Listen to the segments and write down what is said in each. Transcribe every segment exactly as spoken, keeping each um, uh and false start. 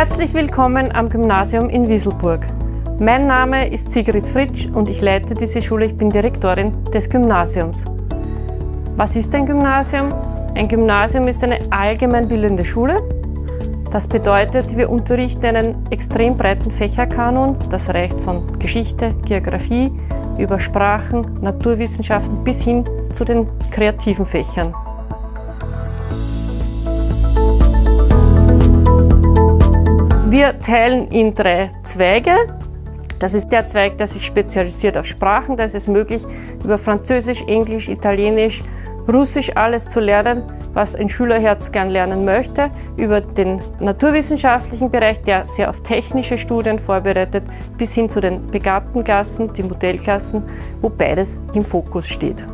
Herzlich willkommen am Gymnasium in Wieselburg. Mein Name ist Sigrid Fritsch und ich leite diese Schule. Ich bin Direktorin des Gymnasiums. Was ist ein Gymnasium? Ein Gymnasium ist eine allgemeinbildende Schule. Das bedeutet, wir unterrichten einen extrem breiten Fächerkanon. Das reicht von Geschichte, Geografie, über Sprachen, Naturwissenschaften bis hin zu den kreativen Fächern. Wir teilen in drei Zweige. Das ist der Zweig, der sich spezialisiert auf Sprachen. Da ist es möglich, über Französisch, Englisch, Italienisch, Russisch alles zu lernen, was ein Schülerherz gern lernen möchte. Über den naturwissenschaftlichen Bereich, der sehr auf technische Studien vorbereitet, bis hin zu den begabten Klassen, die Modellklassen, wo beides im Fokus steht.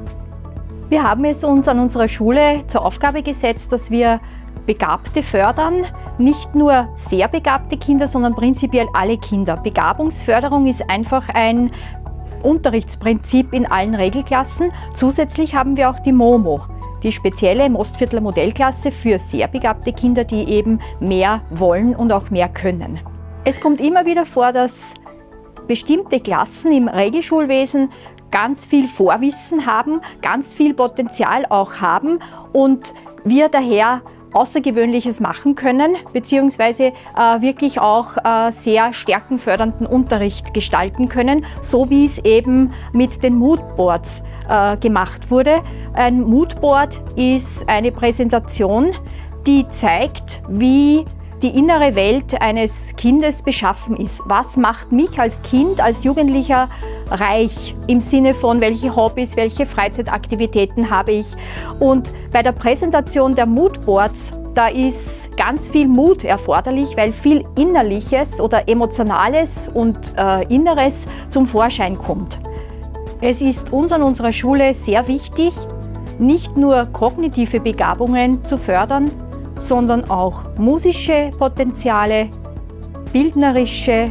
Wir haben es uns an unserer Schule zur Aufgabe gesetzt, dass wir Begabte fördern, nicht nur sehr begabte Kinder, sondern prinzipiell alle Kinder. Begabungsförderung ist einfach ein Unterrichtsprinzip in allen Regelklassen. Zusätzlich haben wir auch die MOMO, die spezielle Mostviertler Modellklasse für sehr begabte Kinder, die eben mehr wollen und auch mehr können. Es kommt immer wieder vor, dass bestimmte Klassen im Regelschulwesen ganz viel Vorwissen haben, ganz viel Potenzial auch haben und wir daher Außergewöhnliches machen können, beziehungsweise äh, wirklich auch äh, sehr stärkenfördernden Unterricht gestalten können, so wie es eben mit den Moodboards äh, gemacht wurde. Ein Moodboard ist eine Präsentation, die zeigt, wie die innere Welt eines Kindes beschaffen ist. Was macht mich als Kind, als Jugendlicher reich im Sinne von, welche Hobbys, welche Freizeitaktivitäten habe ich. Und bei der Präsentation der Moodboards, da ist ganz viel Mut erforderlich, weil viel Innerliches oder Emotionales und äh, Inneres zum Vorschein kommt. Es ist uns an unserer Schule sehr wichtig, nicht nur kognitive Begabungen zu fördern, sondern auch musische Potenziale, bildnerische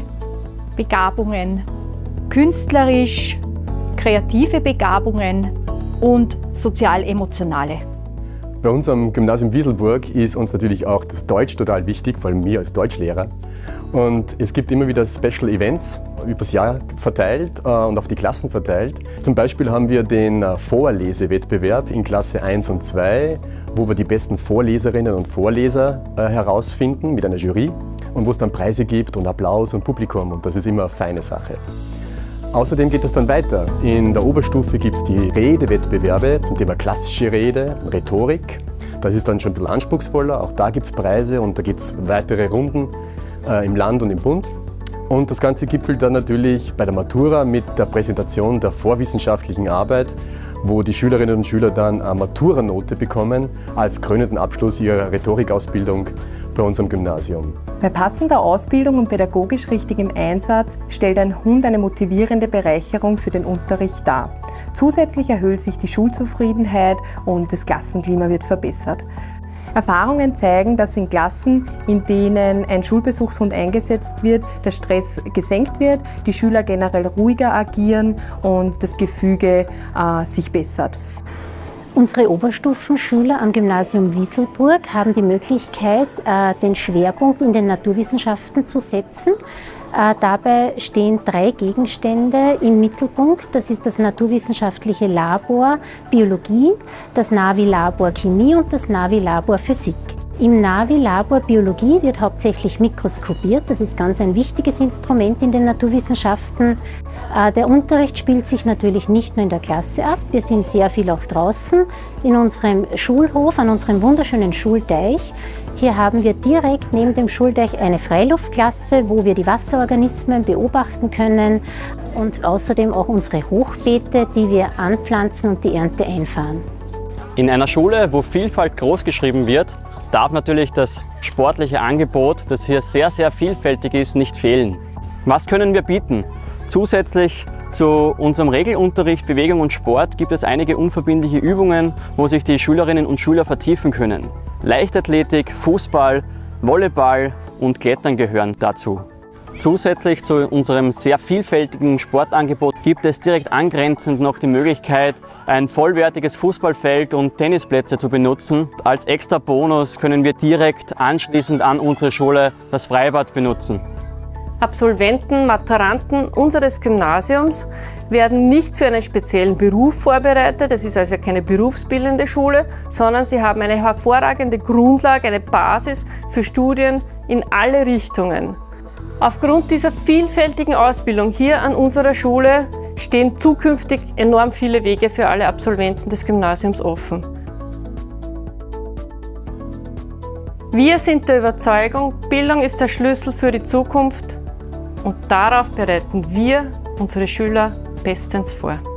Begabungen, künstlerisch, kreative Begabungen und sozial-emotionale. Bei uns am Gymnasium Wieselburg ist uns natürlich auch das Deutsch total wichtig, vor allem mir als Deutschlehrer. Und es gibt immer wieder Special Events übers Jahr verteilt äh, und auf die Klassen verteilt. Zum Beispiel haben wir den äh, Vorlesewettbewerb in Klasse eins und zwei, wo wir die besten Vorleserinnen und Vorleser äh, herausfinden mit einer Jury und wo es dann Preise gibt und Applaus und Publikum und das ist immer eine feine Sache. Außerdem geht es dann weiter. In der Oberstufe gibt es die Redewettbewerbe zum Thema klassische Rede, Rhetorik. Das ist dann schon ein bisschen anspruchsvoller, auch da gibt es Preise und da gibt es weitere Runden äh, im Land und im Bund. Und das Ganze gipfelt dann natürlich bei der Matura mit der Präsentation der vorwissenschaftlichen Arbeit, wo die Schülerinnen und Schüler dann eine Maturanote bekommen als krönenden Abschluss ihrer Rhetorikausbildung bei unserem Gymnasium. Bei passender Ausbildung und pädagogisch richtigem Einsatz stellt ein Hund eine motivierende Bereicherung für den Unterricht dar. Zusätzlich erhöht sich die Schulzufriedenheit und das Klassenklima wird verbessert. Erfahrungen zeigen, dass in Klassen, in denen ein Schulbesuchshund eingesetzt wird, der Stress gesenkt wird, die Schüler generell ruhiger agieren und das Gefüge äh, sich bessert. Unsere Oberstufenschüler am Gymnasium Wieselburg haben die Möglichkeit, den Schwerpunkt in den Naturwissenschaften zu setzen. Dabei stehen drei Gegenstände im Mittelpunkt. Das ist das naturwissenschaftliche Labor Biologie, das Navi-Labor Chemie und das Navi-Labor Physik. Im Navi-Labor Biologie wird hauptsächlich mikroskopiert. Das ist ganz ein wichtiges Instrument in den Naturwissenschaften. Der Unterricht spielt sich natürlich nicht nur in der Klasse ab. Wir sind sehr viel auch draußen in unserem Schulhof, an unserem wunderschönen Schulteich. Hier haben wir direkt neben dem Schulteich eine Freiluftklasse, wo wir die Wasserorganismen beobachten können und außerdem auch unsere Hochbeete, die wir anpflanzen und die Ernte einfahren. In einer Schule, wo Vielfalt großgeschrieben wird, darf natürlich das sportliche Angebot, das hier sehr, sehr vielfältig ist, nicht fehlen. Was können wir bieten? Zusätzlich zu unserem Regelunterricht Bewegung und Sport gibt es einige unverbindliche Übungen, wo sich die Schülerinnen und Schüler vertiefen können. Leichtathletik, Fußball, Volleyball und Klettern gehören dazu. Zusätzlich zu unserem sehr vielfältigen Sportangebot gibt es direkt angrenzend noch die Möglichkeit, ein vollwertiges Fußballfeld und Tennisplätze zu benutzen. Als extra Bonus können wir direkt anschließend an unsere Schule das Freibad benutzen. Absolventen, Maturanten unseres Gymnasiums werden nicht für einen speziellen Beruf vorbereitet. Es ist also keine berufsbildende Schule, sondern sie haben eine hervorragende Grundlage, eine Basis für Studien in alle Richtungen. Aufgrund dieser vielfältigen Ausbildung hier an unserer Schule stehen zukünftig enorm viele Wege für alle Absolventen des Gymnasiums offen. Wir sind der Überzeugung, Bildung ist der Schlüssel für die Zukunft und darauf bereiten wir unsere Schüler bestens vor.